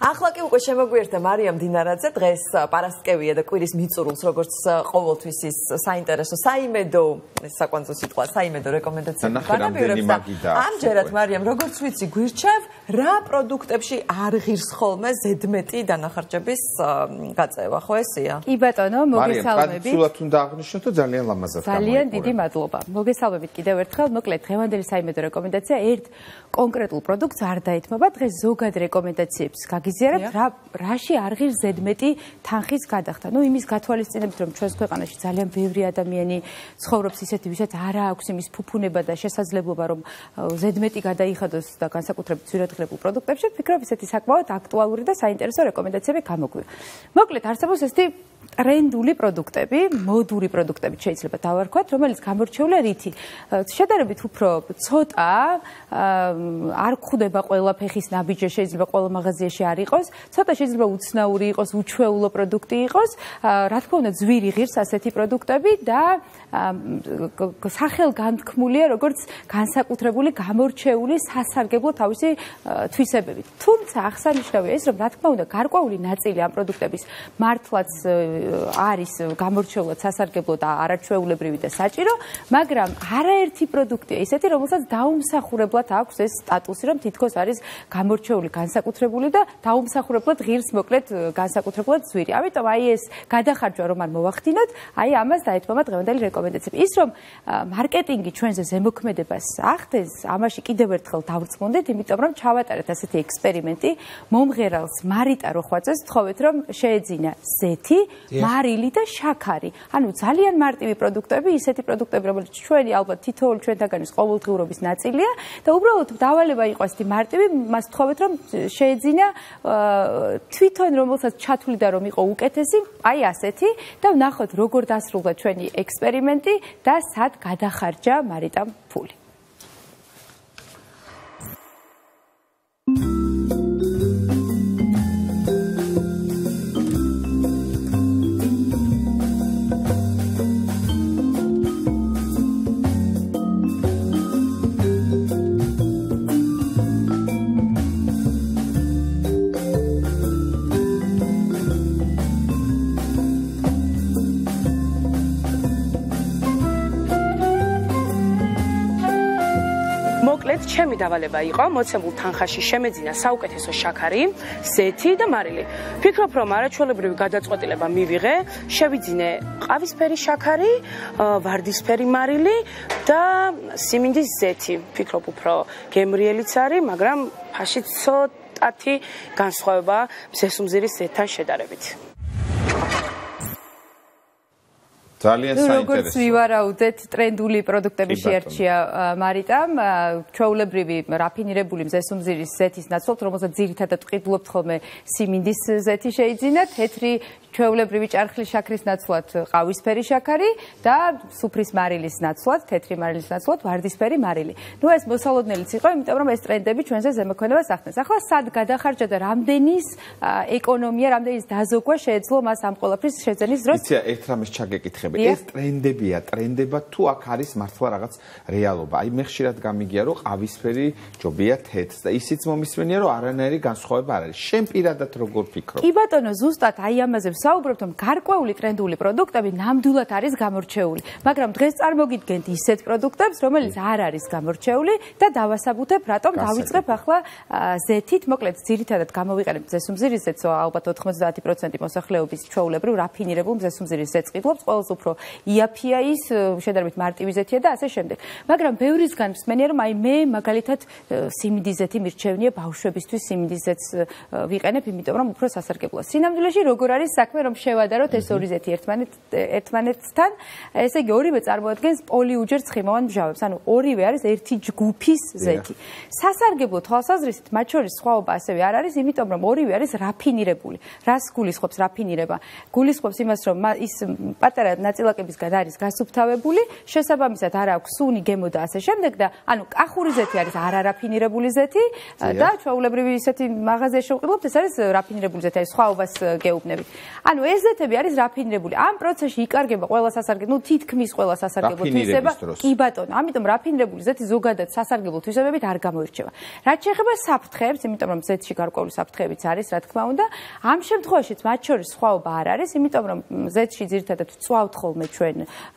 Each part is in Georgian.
ახლა კი უკვე შემოგვიერთდა მარიამ დინარაძე, დღეს პარასკევია და კვირის მიწურულს, როგორც ყოველთვის ის საინტერესო საიმედო, ეს საკვანძო სიტყვა, საიმედო რეკომენდაციები განაპირობებს და ამჯერად მარიამ, როგორც ვიცი, გვირჩევ, რა პროდუქტებში არ ღირს ხოლმე ზედმეტი დანახარჯების გაწევა, ხო ესეა? კი ბატონო, მოგესალმებით. მარიამ, სულად უნდა აღნიშნოთ და ძალიან ლამაზად გამოიყურება. ძალიან დიდი მადლობა. მოგესალმებით კიდევ ერთხელ, მოკლედ დღევანდელი საიმედო რეკომენდაცია ერთ კონკრეტულ პროდუქტს არ დაეთმობა, დღეს ზოგად რეკომენდაციებს გაგიზიარებთ, რაში არ ღირს ზედმეტი თანხის გადახდა. ნუ იმის გათვალისწინებით, რომ ჩვენს ქვეყანაში ძალიან ბევრი ადამიანი ცხოვრობს ისეთი, ვისაც არ აქვს იმის ფუფუნება და შესაძლებლობა, რომ ზედმეტი გადაიხადოს და განსაკუთრებით ძვირადღირებულ პროდუქტებში, ვფიქრობ, ისეთი საკმაოდ აქტუალური და საინტერესო რეკომენდაციები გამოგვიყვება. მოკლედ, არსებობს ესეთი ტრენდული პროდუქტები, მოდური პროდუქტები შეიძლება დავარქვათ, რომელიც გამორჩეულია რითი? შედარებით უფრო ცოტა არ გვხვდება ყველა ფეხის ნაბიჯი, შეიძლება ყველა მაღაზიაში არ იყოს, ცოტა შეიძლება უცნაური იყოს, უჩვეულო პროდუქტი იყოს, რა თქმა უნდა, ძვირი ღირს ასეთი პროდუქტები და სახელგანთქმულია როგორც განსაკუთრებული გამორჩეული სასარგებლო თავისი თვისებებით. თუმცა აღსანიშნავია ის, რომ რა თქმა უნდა, გარკვეული ნაწილი ამ პროდუქტების მართლაც არის გამორჩეულად სასარგებლო და არაჩვეულებრივი და საჭირო, მაგრამ არაერთი პროდუქტია ისეთი, რომელსაც დაუმსახურებლად აქვს ეს სტატუსი, რომ თითქოს არის გამორჩეული, განსაკუთრებული და დაუმსახურებლად ღირს მოკლედ განსაკუთრებულად ძვირი. ამიტომ აი ეს გადახარჯვა რომ არ მოვახდინოთ, აი ამას დაეთმობა დღევანდელი რეკომენდაციები. ის რომ მარკეტინგი ჩვენზე ზემოქმედებას ახდენს, ამაში კიდევ ერთხელ დავრწმუნდით, იმიტომ რომ ჩავატარეთ ასეთი ექსპერიმენტი, მომღერალს მარიტა როხვაძეს თხოვეთ, რომ შეეძინა ზეთი, მარილი და შაქარი. ანუ ძალიან მარტივი პროდუქტები, ისეთი პროდუქტები, რომელიც ჩვენი ალბათ თითოეული ჩვენთაგანის ყოველდღიურობის ნაწილია და უბრალოდ დავალება იყო ასეთი მარტივი, მას თხოვეთ, რომ შეეძინა თვითონ რომელსაც ჩათვლიდა რომ იყო უკეთესი, აი ასეთი და ვნახოთ როგორ დასრულდა ჩვენი ექსპერიმენტი და სად გადახარჯა მარიტამ ფული. მოკლედ, ჩემი დავალება იყო მოცემულ თანხაში შემეძინა საუკეთესო შაქარი, ზეთი და მარილი. ფიქრობ, რომ არაჩვეულებრივი გადაწყვეტილება მივიღე, შევიძინე ყავისფერი შაქარი, ვარდისფერი მარილი და სიმინდის ზეთი. ფიქრობ, უფრო გემრიელიც არის, მაგრამ ფაში ცოტათი განსხვავება ზესუმზირის ზეთთან შედარებით. ძალიან საინტერესო. როგორც ვივარაუდეთ, ტრენდული პროდუქტები შეარჩია მარიტამ, ჩვეულებრივი რაფინირებული მზესუმზირის ზეთის ნაცვლად, რომელსაც ძირითადად ვყიდულობთ ხოლმე სიმინდის ზეთი შეიძინა, თეთრი ჩვეულებრივი ჭარხლის შაქრის ნაცვლად ყავისფერი შაქარი და სუფრის მარილის ნაცვლად, თეთრი მარილის ნაცვლად ვარდისფერი მარილი. ნუ ეს მოსალოდნელიც იყო, იმიტომ რომ ეს ტრენდები ჩვენზე ზემოქმედებას ახდენს. ახლა სად გადახარჯა და რამდენის ეკონომია, რამდენის დაზოგვა შეეძლო მას ამ ყველაფრის შეძენის დროს? იცი, ერთ რამეს ჩაგეკითხები. ეს ტრენდებია, ტრენდება თუ აქ არის მართლა რაღაც რეალობა. აი მე ხშირად გამიგია, რომ ყავისფერი ჯობია თეთრს და ისიც მომისმენია, რომ არანაირი განსხვავება არ არის. შენ პირადად როგორ ფიქრობ? კი ბატონო, ზუსტად აი ამაზე ვსაუბრობთ, რომ გარკვეული ტრენდული პროდუქტები ნამდვილად არის გამორჩეული, მაგრამ დღეს წარმოგიდგენთ ისეთ პროდუქტებს, რომელიც არ არის გამორჩეული და დავასაბუთებ, რატომ დავიწყებ ახლა ზეთით, მოკლედ ძირითადად გამოვიყენებ ზესუმზირის ზეთს, ალბათ 90% მოსახლეობის ჩვეულებრივ რაფინირებულ ზესუმზირის ზეთს ყიდულობს, ყველაზე უფრო იაფია ის, შედარებით მარტივი ზეთია და ასე შემდეგ. მაგრამ ბევრისგან მსმენია, რომ აი მე მაგალითად სიმინდის ზეთი მირჩევნია ბავშვებისთვის სიმინდის ზეთს ვიყენებ, იმიტომ რომ უფრო სასარგებლოა. სინამდვილეში როგორ არის საქმე, რომ შევადაროთ ეს ორი ზეთი ერთმანეთთან, ესე იგი ორივე წარმოადგენს პოლიუჯერ ცხიმოვან მჟავებს, ანუ ორივე არის ერთი ჯგუფის ზეთი. სასარგებლო თვალსაზრისით მათ შორის სხვაობა ასევე არ არის, იმიტომ რომ ორივე არის რაფინირებული. რას გულისხმობს რაფინირება? გულისხმობს იმას, რომ ის პატარა ნაწილაკებისგან არის გასუფთავებული, შესაბამისად არ აქვს სუნი, გემო და ასე შემდეგ და ანუ კახური ზეთი არის არარაფინირებული ზეთი და ჩვეულებრივი ისეთი მაღაზიაში ვყიდულობთ, ეს არის რაფინირებული ზეთი, არის სხვაობას გეუბნებით. ანუ ეს ზეთები არის რაფინირებული. ამ პროცესში იკარგება ყველა სასარგებლო, თითქმის ყველა სასარგებლო თვისება. კი ბატონო, ამიტომ რაფინირებული ზეთი ზოგადად სასარგებლო თვისებებით არ გამოირჩევა. რაც შეეხება საფრთხეებს, იმიტომ რომ ზეთში გარკვეული საფრთხეებიც არის, რა თქმა უნდა, ამ შემთხვევაშიც მათ შორის სხვაობა არ არის, იმიტომ რომ ზეთში ძირითადად ვწვავთ ხოლმე ჩვენ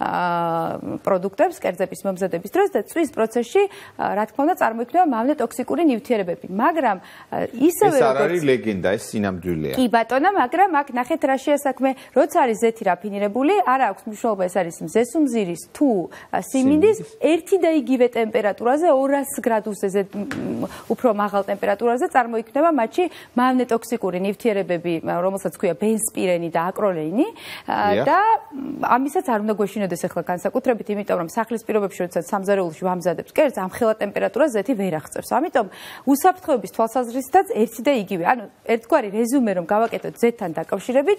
პროდუქტებს, კერძების მომზადების დროს და წვის პროცესში, რა თქმა უნდა, წარმოიქმნება მავნე-ტოქსიკური ნივთიერებები. მაგრამ ისევე ეს არ არის ლეგენდა, ეს სინამდვილეა. კი ბატონო, მაგრამ აქ ნახეთ რა შეასაქმე, როცა არის ზეთი რაფინირებული, არ აქვს მნიშვნელობა ეს არის მზესუმზირის თუ სიმინდის ერთი და იგივე ტემპერატურაზე 200 გრადუსზე უფრო მაღალ ტემპერატურაზე წარმოიქმნება მათში მავნე-ტოქსიკური ნივთიერებები, რომელსაც ქვია ბენზპირენი და აკროლეინი და ამისაც არ უნდა გვეშინოდეს ახლა განსაკუთრებით, იმიტომ რომ სახლის პირობებში როდესაც სამზარეულოში ვამზადებს კერძს, ამ ხელა ტემპერატურას ზეთი ვერ აღწევს. ამიტომ უსაფრთხოების თვალსაზრისითაც ერთი და იგივე. ანუ ერთგვარი რეზუმე რომ გავაკეთოთ ზეთთან დაკავშირებით,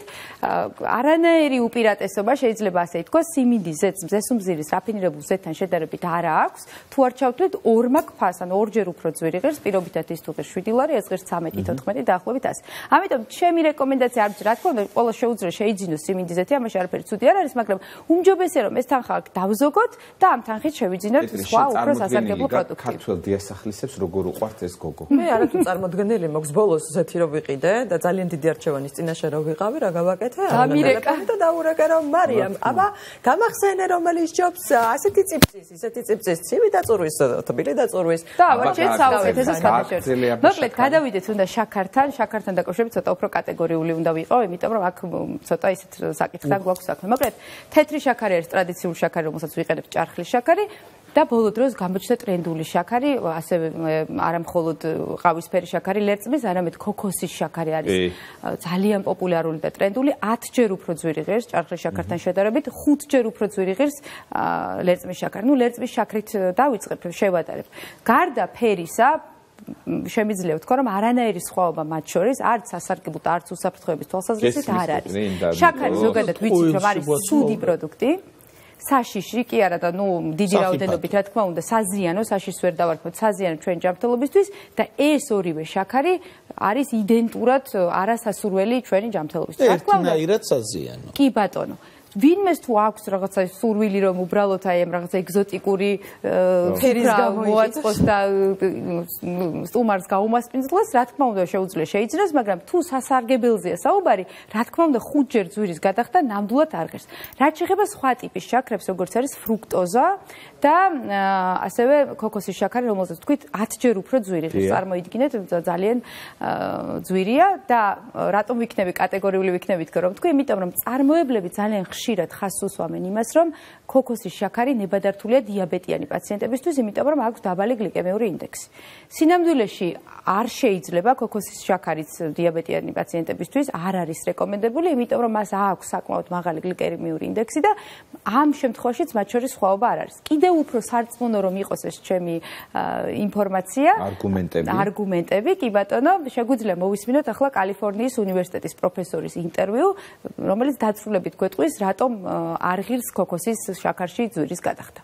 არანაირი უპირატესობა შეიძლება ასე ითქვას, სიმინდის ზეთს მზესუმზირის რაფინირებულ ზეთთან შედარებით არა აქვს. თუ არ ჩავთვლით ორმაგ ფას, ანუ ორჯერ უფრო ძვირი ღირს, პირობითად ის თუ ღირს 7 ლარი, ეს ღირს 13-14 დაახლოებით ასე. ამიტომ ჩემი რეკომენდაცია არის, რა თქმა უნდა, ყველა შეუძლია შეიძინოს სიმინდის ზეთი, ამაში არაფერი ცუდი არ არის, მაგრამ უმჯობესია რომ ეს თანხა დავზოგოთ და ამ თანხით შევიძინოთ სხვა უფრო სასარგებლო პროდუქტები. ქართველ დიასახლისებს როგორ უყვართ ეს გოგო? მე არათუ წარმოდგენილი მაქვს ბოლოს ზეთი რო ვიყიდე და ძალიან დიდი არჩევანის წინაშე რო ვიყავი, რა გავაკეთე? ამირეკა და დაურეკე რომ მარიამ, აბა გამახსენე რომელიც ჯობს ასეთი წიფწის, ისეთი წიფწის, ცივი დაწურვის, თბილი დაწურვის. და აბა შეც საუკეთესო გადაჭერა. მოკლედ გადავიდეთ უნდა შაქართან დაკავშირებით ცოტა უფრო კატეგორიული უნდა ვიყო, იმიტომ რომ აქ ცოტა ისეთ საკითხთან გვაქვს საქმე. მოკლედ თეთრი შაქარი არის ტრადიციული შაქარი, რომელსაც ვიყენებთ ჭარხლის შაქარი. და ბოლო დროს გამოჩნდა ტრენდული შაქარი, ასევე არა მხოლოდ ყავისფერი შაქარი ლერწმის, არამედ ქოქოსის შაქარი არის ძალიან პოპულარული და ტრენდული, 10 ჯერ უფრო ძვირი ღირს ჭარხლის შაქართან შედარებით, 5 ჯერ უფრო ძვირი ღირს ლერწმის შაქარი. ნუ ლერწმის შაქრით დავიწყებ, შევადარებ. გარდა ფერისა შემიძლია ვთქვა, რომ არანაირი სხვაობა მათ შორის, არც სასარგებლო და არც უსაფრთხოების თვალსაზრისით არ არის. შაქარი ზოგადად ვიცით, რომ არის ცუდი პროდუქტი. საშიში კი არა და ნუ დიდი რაოდენობით რა თქმა უნდა საზიანო საშიშს ვერ დავარქმევთ საზიანო ჩვენ ჯანმრთელობისთვის და ეს ორივე შაქარი არის იდენტურად არასასურველი ჩვენი ჯანმრთელობისთვის რა თქმა უნდა ერთნაირად საზიანო კი ბატონო ვინმეს თუ აქვს რაღაცა სურვილი რომ უბრალოდ აი ამ რაღაცა ეგზოტიკური ფერის გამოაწყოს და სტუმარს გაუმასპინძლოს, რა თქმა უნდა შეუძლია შეიძინოს, მაგრამ თუ სასარგებელზეა საუბარი, რა თქმა უნდა 5 ჯერ ძვირის გადახდა ნამდვილად არ ღირს. რაც შეეხება სხვა ტიპის შაქრებს, როგორც არის ფრუქტოზა და ასევე ქოქოსის შაქარი, რომელზეც თქვით 10 ჯერ უფრო ძვირი ღირს. წარმოიდგინეთ, ძალიან ძვირია და რატომ ვიქნები კატეგორიული ვიქნებით რომ თქვი, იმიტომ რომ წარმოებლები ძალიან ხშირად ხაზს უსვამენ იმას, რომ ქოქოსის შაქარი ნებადართულია დიაბეტიანი პაციენტებისთვის, იმიტომ რომ აქვს დაბალი გლიკემიური ინდექსი. სინამდვილეში არ შეიძლება ქოქოსის შაქარიც დიაბეტიანი პაციენტებისთვის არ არის რეკომენდებული, იმიტომ რომ მას აქვს საკმაოდ მაღალი გლიკემიური ინდექსი და ამ შემთხვევაშიც მათ შორის სხვაობა არ არის. კიდევ უფრო სარწმუნო რომ იყოს ეს ჩემი ინფორმაცია, არგუმენტები, კი ბატონო, შეგვიძლია მოვისმინოთ ახლა კალიფორნიის უნივერსიტეტის პროფესორის ინტერვიუ, რომელიც დაწვრილებით გვეტყვის, რატომ არ ღირს ქოქოსის შაქარში ძვირის გადახდა.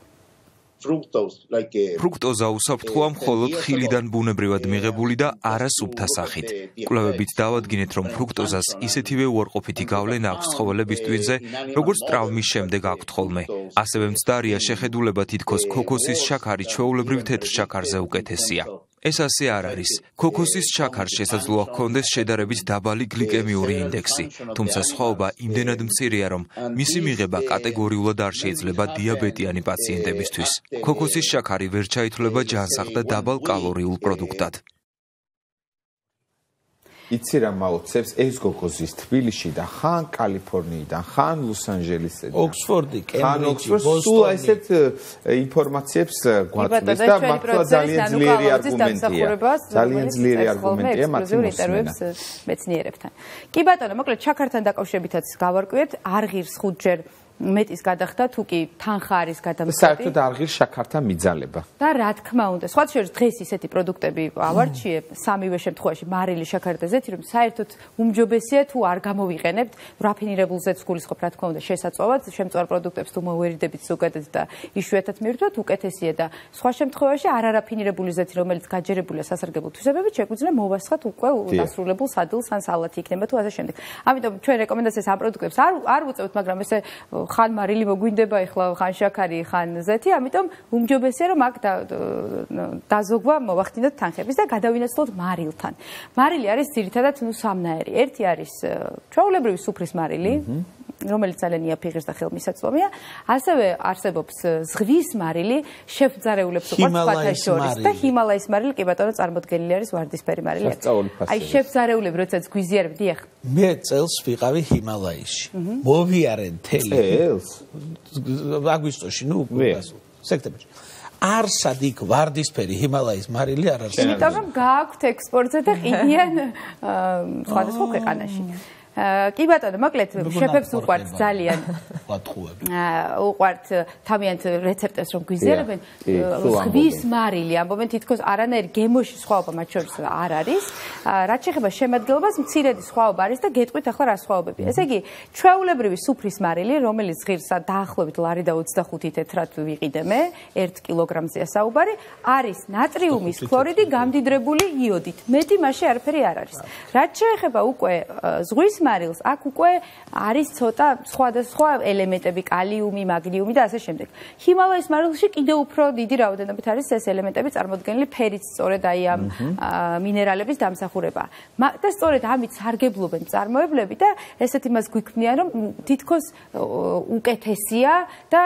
ფრუქტოზა უსაფრთხოა მხოლოდ ხილიდან ბუნებრივად მიღებული და არა სუფთა სახით. კვლევებით დავადგინეთ, რომ ფრუქტოზას ისეთივე უარყოფითი გავლენა აქვს ცხოველების ტვინზე, როგორც ტრავმის შემდეგ აქვთ ხოლმე. ასევე მცდარია შეხედულება თითქოს ქოქოსის შაქარი ჩვეულებრივ თეთრ შაქარზე უკეთესია. ეს ასე არ არის. ქოქოსის შაქარს შესაძლოა ჰქონდეს შედარებით დაბალი გლიკემიური ინდექსი, თუმცა სხვაობა იმდენად მცირეა, რომ მისი მიღება კატეგორიულად არ შეიძლება დიაბეტიანი პაციენტებისთვის. ქოქოსის შაქარი ვერ ჩაითვლება ჯანსაღ და დაბალ კალორიულ პროდუქტად. იცი რა მაოცებს ეს გოგოზის თბილისიდან, ხან კალიფორნიიდან, ხან ლოს-ანჯელესიდან, ოქსფორდი, კემბრიჯი, სულ ესეთ ინფორმაციებს გვაწვდის და მართლა ძალიან ძლიერი არგუმენტია. ძალიან ძლიერი არგუმენტია მათი მოსმენა. მეცნიერებთან. კი ბატონო, მოკლედ შაქართან დაკავშირებითაც გავარკვიეთ, არ ღირს 5 ჯერ მეტის გადახდა, თუ კი თანხა არის გადამწყვეტი. საერთოდ არ ღირს შაქართან მიძალება. და რა თქმა უნდა, სხვა შორის დღეს ისეთი პროდუქტები ავარჩიებ, სამივე შემთხვევაში მარილი, შაქარი და ზეთი, რომ საერთოდ უმჯობესია თუ არ გამოვიყენებთ, რაფინირებულ ზეთს გულისხმობ, რა თქმა უნდა, შესაძლოა, შემწვარ პროდუქტებს თუ მოვერიდებით ზოგადად და იშვიათად მივირთვათ, უკეთესია და სხვა შემთხვევაში არარაფინირებული ზეთი, რომელიც გაჯერებულია სასარგებლო თვისებებით, შეგვიძლია მოვასხათ უკვე დასრულებულ სადილს ან სალათი იქნება თუ ასე შემდეგ. ამიტომ ჩვენ რეკომენდაციას ამ პროდუქტებს არ ვუწევთ, მაგრამ ესე ხან მარილი მოგვინდება, ეხლა ხან შაქარი, ხან ზეთი, ამიტომ უმჯობესია რომ აქ დაზოგვა მოვახდინოთ თანხების და გადავინაცვლოთ მარილთან. მარილი არის ძირითადად სამნაირი. ერთი არის ჩვეულებრივი სუფრის მარილი, რომელიც ძალიან იაფიღეს და ხელმისაწვდომია. ასევე არსებობს ზღვის მარილი, შეფძარეულებს უყვართ სხვათა შორის და ჰიმალაის მარილი, კი ბატონო, წარმოდგენილი არის ვარდისფერი მარილი. აი შეფძარეულები როდესაც გვიზიარებ, დიახ. მე წელს ვიყავი ჰიმალაისში. მოვიარე მთელი. წელს? აგვისტოში, ნუ სექტემბერში. არსად იქ ვარდისფერი ჰიმალაის მარილი არ არის. იმიტომ რომ გააქვთ ექსპორტზე და ყიდიან სხვადასხვა ქვეყანაში. კი ბატონო, მოკლედ შეფებს უყვართ ძალიან. უყვართ თავიანთ რეცეპტებს რომ გვიზიარებენ. ზღვის მარილი, ამბობენ თითქოს არანაირი გემოში სხვაობა მათ შორის არ არის. რაც შეეხება შემადგენლობას, მცირედი სხვაობა არის და გეტყვით ახლა რა სხვაობებია. ესე იგი, ჩვეულებრივი სუფრის მარილი, რომელიც ღირს დაახლოებით ლარი და 25 თეთრად ვიყიდე მე, 1 კილოგრამზეა საუბარი, არის ნატრიუმის ქლორიდი გამდიდრებული იოდით. მეტი მასში არაფერი არ არის. რაც შეეხება უკვე ზღვის მარილს, აქ უკვე არის ცოტა სხვადასხვა ელემენტები, კალიუმი, მაგნიუმი და ასე შემდეგ. ჰიმალაის მარილში კიდევ უფრო დიდი რაოდენობით არის ეს ელემენტები წარმოდგენილი, ფერიც სწორედ აი ამ მინერალების დამსახურება. და სწორედ ამით სარგებლობენ მწარმოებლები და ესეთი მას გვიქმნიან, რომ თითქოს უკეთესია და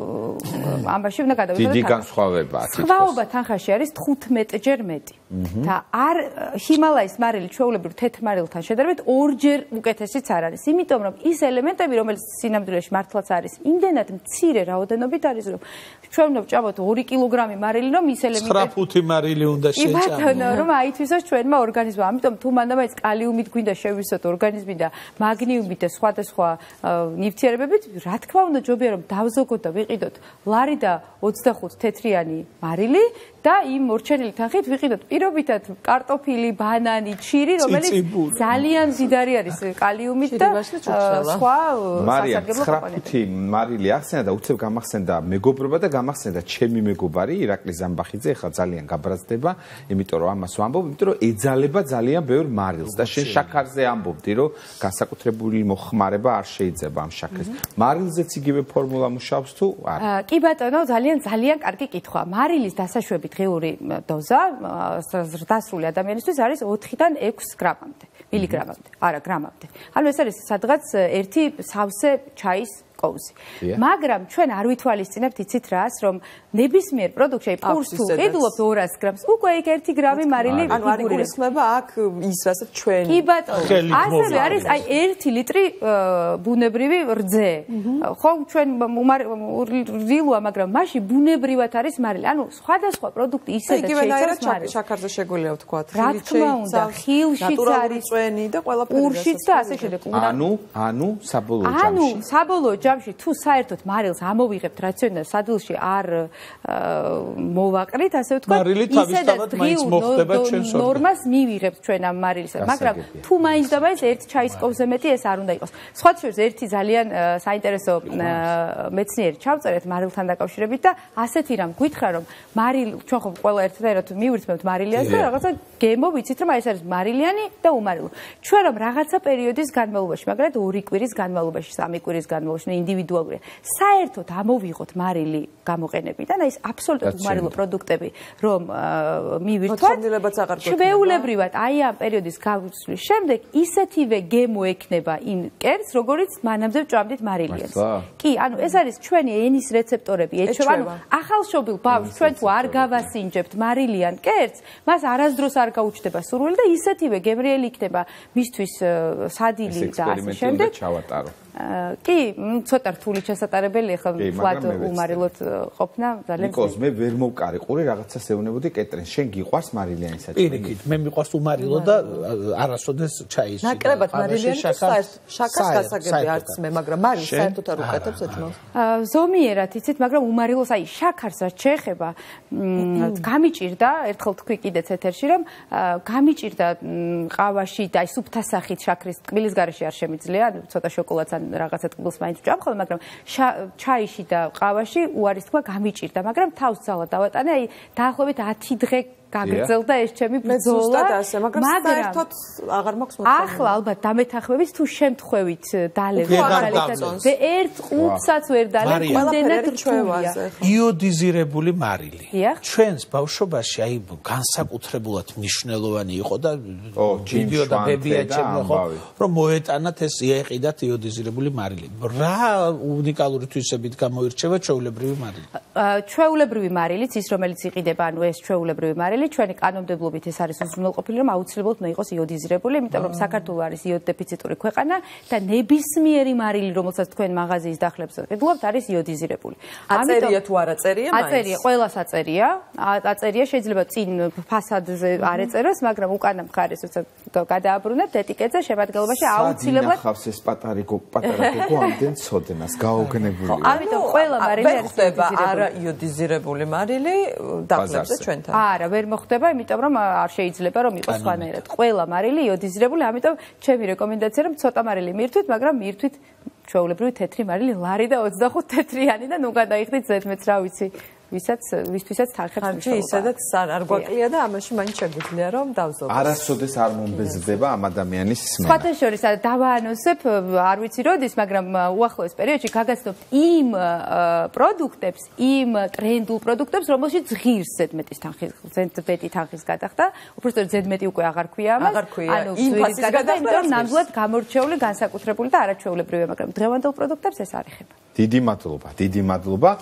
ამაში უნდა გადავიდოდეთ. დიდი განსხვავებაა თითქოს. სხვაობა თანხაში არის 15-ჯერ მეტი. და არ ჰიმალაის მარილი ჩვეულებრივ თეთრ მარილთან შედარებით 2-ჯერ უკეთესიც არ არის. იმიტომ რომ ის ელემენტები, რომელიც სინამდვილეში მართლაც არის, იმდენად მცირე რაოდენობით არის, რომ ჩვენ უნდა ვჭამოთ 2 კილოგრამი მარილი, რომ ის ელემენტები 9 ფუთი მარილი უნდა შეჭამო. რომ აითვისოს ჩვენმა ორგანიზმმა. ამიტომ თუ მანდამაინც კალიუმით გვინდა შევივსოთ ორგანიზმი და მაგნიუმით და სხვადასხვა ნივთიერებებით, რა თქმა უნდა ჯობია რომ დავზოგოთ და ვიყიდოთ ლარი და 25 თეთრიანი მარილი და იმ მორჩენილი თანხით ვიყიდოთ პირობითად კარტოფილი, ბანანი, ჩირი, რომელიც ძალიან მდიდარი არის კალიუმით და სხვა სასარგებლო კომპონენტებით. 9 მარილი ახსენა და უცებ გამახსენდა მეგობრობა და გამახსენდა ჩემი მეგობარი ირაკლი ზამბახიძე, ეხლა ძალიან გაბრაზდება, იმიტომ რომ ამას ვამბობ, იმიტომ რომ ეძალება ძალიან ბევრ მარილს და შენ შაქარზე ამბობდი, რომ განსაკუთრებული მოხმარება არ შეიძლება ამ შაქრის. მარილზეც იგივე ფორმულა მუშაობს თუ არა? კი ბატონო, ძალიან კარგი კითხვა. მარილის დასაშვები დღეური დოზა დასრული ადამიანისთვის არის 4-დან 6 გრამამდე, მილიგრამამდე, არა გრამამდე. ანუ ეს არის სადღაც 1 სავსე ჩაის კოვზი. მაგრამ ჩვენ არ ვითვალისწინებთ იცით რას, რომ ნებისმიერ პროდუქტში პურს თუ ყიდულობთ 200 გრამს, უკვე იქ 1 გრამი მარილი ანუ არ იგულისხმება აქ ის რასაც ჩვენ. კი ბატონო, ასევე არის აი 1 ლიტრი ბუნებრივი რძე. ხო, ჩვენ ვილოა, მაგრამ მასში ბუნებრივად არის მარილი. ანუ სხვადასხვა პროდუქტი ისედაც შეიცავს მარილს. შაქარზე შეგვიძლია ვთქვათ, რა თქმა უნდა, ხილშიც არის წვენი და ყველაფერი. პურშიც და ასე შემდეგ. ანუ საბოლოო ჯამში. ანუ საბოლოო ჯამში თუ საერთოდ მარილს ამოვიღებთ რაციონალ სადილში არ მოვაყრით, ასე ვთქვათ, ისედაც მაინც მოხდება ჩვენს ნორმას მივიღებთ ჩვენ ამ მარილს, მაგრამ თუ მაინც და მაინც 1 ჩაის კოვზე მეტი ეს არ უნდა იყოს. სხვა შორის ერთი ძალიან საინტერესო მეცნიერი ჩავწერეთ მარილთან დაკავშირებით და ასეთი რამ გითხრა, რომ მარილი ჩვენ ხომ ყველა ერთადერთად მივირთმევთ მარილიას და რაღაცა გემო ვიცით, რომ ეს არის მარილიანი და უმარილო. ჩვენ რომ რაღაცა პერიოდის განმავლობაში, მაგრამ 2 კვირის განმავლობაში, 3 კვირის განმავლობაში ინდივიდუალურია. საერთოდ ამოვიღოთ მარილი გამოყენებიდან, აი ეს აბსოლუტურად უმარილო პროდუქტები, რომ მივირთვათ. ჩვეულებრივად აი ამ პერიოდის გავსვლის შემდეგ ისეთივე გემო ექნება იმ კერძს, როგორც მანამდე ვჭამდით მარილიანს. კი, ანუ ეს არის ჩვენი ენის რეცეპტორები, ეჩვევა. ანუ ახალშობილ ბავშვს ჩვენ თუ არ გავასინჯებთ მარილიან კერძს, მას არასდროს არ გაუჩნდება სურვილი და ისეთივე გემრიელი იქნება მისთვის სადილი და ასე შემდეგ. კი, ცოტა რთული შესატარებელი ხა ფლად უმარილოდ ყოფნა ძალიან. ნიკოს მე ვერ მოვკარიყური რაღაცას ეუბნებოდი კეტრინს, შენ გიყვარს მარილიანი საჭმელი? პირიქით, მე მიყვარს უმარილო და არასოდეს ჩაისი. ნაკლებად მარილიანი შაქარს გასაგები არც მე, მაგრამ მარილს საერთოდ არ უკეთებ საჭმელს. ზომიერად იცით, მაგრამ უმარილოს აი შაქარს რაც შეეხება, გამიჭირდა, ერთხელ თქვი კიდეც ეთერში, რომ გამიჭირდა ყავაში და აი სუფთა სახით შაქრის ტკბილის გარეშე არ შემიძლია, ცოტა შოკოლადს ან რაღაცა ტკბილს მაინც ვჭამ, მაგრამ ჩაიში და ყავაში უარის თქვა გამიჭირდა, მაგრამ თავს ძალა დავატანე, აი დაახლოებით 10 დღე გაგრძელდა ეს ჩემი ბრძოლა, მაგრამ საერთოდ აღარ მაქვს მოთხოვნა. ახლა ალბათ დამეთანხმების თუ შემთხვევით დალევ მაგალითად ერთ ყუთსაც ვერ დალევ, იმდენად რჩევაზე. იოდიზირებული მარილი. ჩვენს ბავშვობაში აი განსაკუთრებულად მნიშვნელოვანი იყო და მიდიოდა ბებიაჩემო ხო, რომ მოეტანათ ეს ეყიდათ იოდიზირებული მარილი. რა უნიკალური თვისებით გამოირჩევა ჩვეულებრივი მარილი? ჩვეულებრივი მარილიც ის რომელიც იყიდება, ანუ ეს ჩვეულებრივი მარილი ჩვენი კანონმდებლობით ეს არის უზრუნველყოფილი, რომ აუცილებლად უნდა იყოს იოდიზირებული, იმიტომ რომ საქართველო არის იოდ დეფიციტური ქვეყანა და ნებისმიერი მარილი, რომელსაც თქვენ მაღაზიის დახლებს ყიდულობთ, არის იოდიზირებული. აწერია თუ არ აწერია მაინც? აწერია, ყველას აწერია. აწერია, შეიძლება წინ ფასადზე არ ეწეროს, მაგრამ უკანა მხარეს გადააბრუნებთ ეტიკეტზე შემადგენლობაში აუცილებლად ხავს ეს პატარა გოგო ამდენ ცოდნას გაოგნებული. ამიტომ ყველა მარილი არის იოდიზირებული. არა იოდიზირებული მარილი დახლებზე ჩვენთან. არა, ვერ მოხდება, იმიტომ რომ არ შეიძლება რომ იყოს სხვანაირად. ყველა მარილი იოდიზირებული, ამიტომ ჩემი რეკომენდაცია რომ ცოტა მარილი მირთვით, მაგრამ მირთვით ჩვეულებრივი თეთრი მარილი, ლარი და 25 თეთრიანი და ნუ გადაიხდით ზედმეც რა ვიცი. ვისთვისაც თანხებს მიშოვება. ისედაც არ გვაკლია და ამაში მაინც შეგვიძლია რომ დავზოგოთ. არასოდეს არ მომბეზრდება ამ ადამიანის სმენა. სხვათა შორის დავაანონსებ, არ ვიცი როდის, მაგრამ უახლოეს პერიოდში გაგაცნობთ იმ პროდუქტებს, იმ ტრენდულ პროდუქტებს, რომელშიც ღირს ზედმეტის თანხის, ზედმეტი თანხის გადახდა. უბრალოდ ზედმეტი უკვე აღარ ქვია ამას. ანუ იმ ფასის გადახდა, იმიტომ ნამდვილად გამორჩეული, განსაკუთრებული და არაჩვეულებრივი, მაგრამ დღევანდელ პროდუქტებს ეს არ ეხება. დიდი მადლობა.